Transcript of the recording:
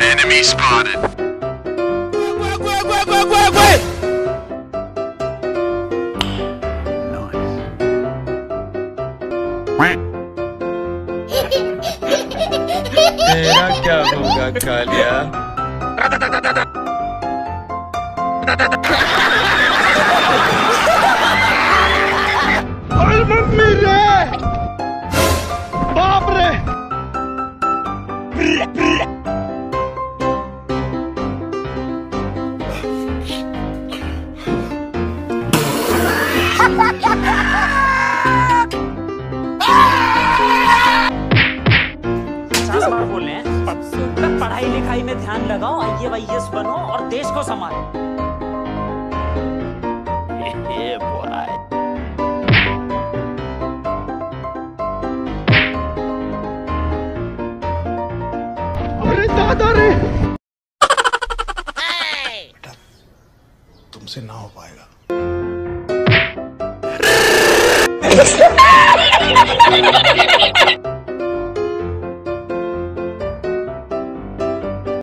Enemy spotted. तेरा क्या होगा कालिया? मम्मी रे, बाप रे। बोले हैं पढ़ाई लिखाई में ध्यान लगाओ, IAS बनो और देश को संभालो। अरे दादा रे, तुमसे ना हो पाएगा।